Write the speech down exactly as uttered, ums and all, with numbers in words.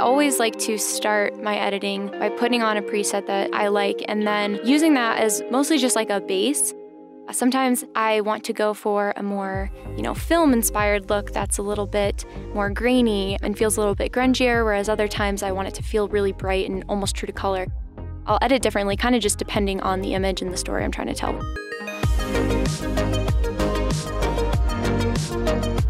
always like to start my editing by putting on a preset that I like and then using that as mostly just like a base. Sometimes I want to go for a more, you know, film-inspired look that's a little bit more grainy and feels a little bit grungier, whereas other times I want it to feel really bright and almost true to color. I'll edit differently, kind of just depending on the image and the story I'm trying to tell.